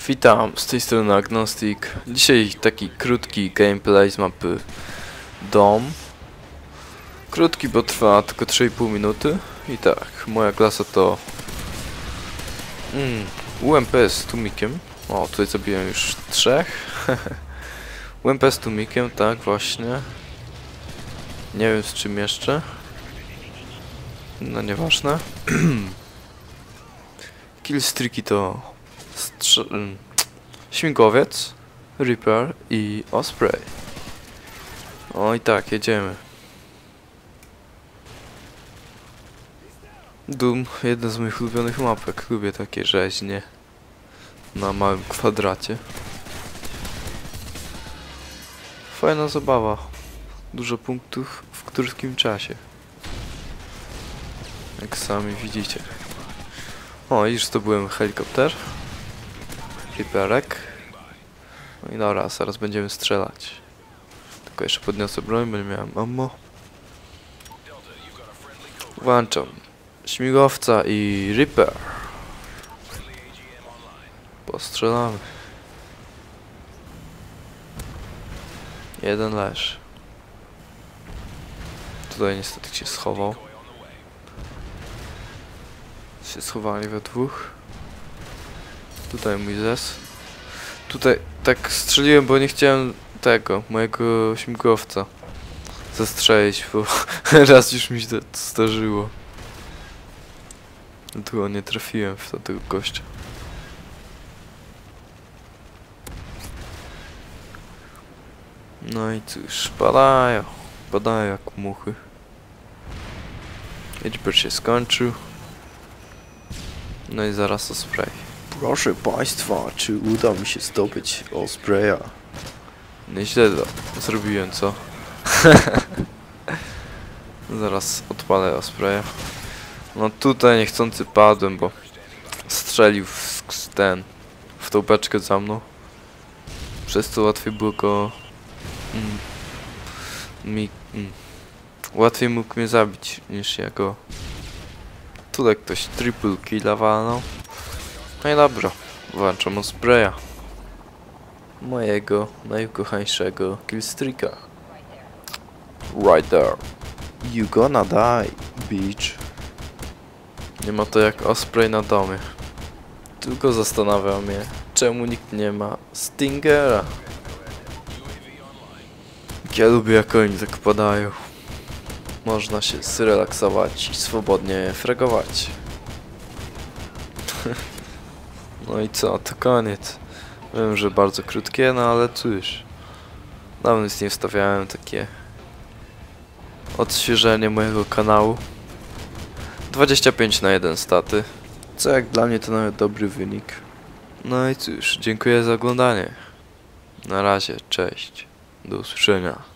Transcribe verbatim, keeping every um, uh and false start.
Witam, z tej strony Agnostic. Dzisiaj taki krótki gameplay z mapy Dom. Krótki, bo trwa tylko trzy i pół minuty. I tak, moja klasa to mm, U M P z tłumikiem. O, tutaj zabiłem już trzech. U M P z tłumikiem, tak właśnie. Nie wiem z czym jeszcze. No nieważne. Killstreaki to Strz- śmigłowiec, Reaper i Osprey. O i tak, jedziemy. Doom, jedna z moich ulubionych mapek. Lubię takie rzeźnie na małym kwadracie. Fajna zabawa. Dużo punktów w krótkim czasie. Jak sami widzicie. O, już zdobyłem helikopter. Reaperek. No i dobra, zaraz będziemy strzelać. Tylko jeszcze podniosę broń, bo nie miałem ammo. Włączam śmigłowca i Reaper. Postrzelamy. Jeden leż. Tutaj niestety się schował. Się schowali we dwóch. Tutaj mój zes. Tutaj tak strzeliłem, bo nie chciałem tego, mojego śmigłowca zastrzelić, bo raz już mi się to zdarzyło. Dlatego nie trafiłem w tego gościa. No i cóż, padają. Padają jak muchy. Edgeber się skończył. No i zaraz Osprey. Proszę Państwa, czy uda mi się zdobyć Ospreya? Nieźle to zrobiłem, co? Zaraz odpalę Ospreya. No tutaj niechcący padłem, bo strzelił w ten, w tą beczkę za mną. Przez to łatwiej było go... Mm, mi, mm, łatwiej mógł mnie zabić niż ja go... Tutaj ktoś triple killa walnął. No i dobra, włączam Ospreya. Mojego najukochańszego killstreaka. Right there. You gonna die, bitch. Nie ma to jak Osprey na domie. Tylko zastanawia mnie, czemu nikt nie ma Stingera. Ja lubię jak oni tak padają. Można się zrelaksować i swobodnie fragować. No i co, to koniec. Wiem, że bardzo krótkie, no ale cóż. Dawno nic nie wstawiałem, takie odświeżenie mojego kanału. dwadzieścia pięć na jeden staty. Co jak dla mnie to nawet dobry wynik. No i cóż, dziękuję za oglądanie. Na razie, cześć. Do usłyszenia.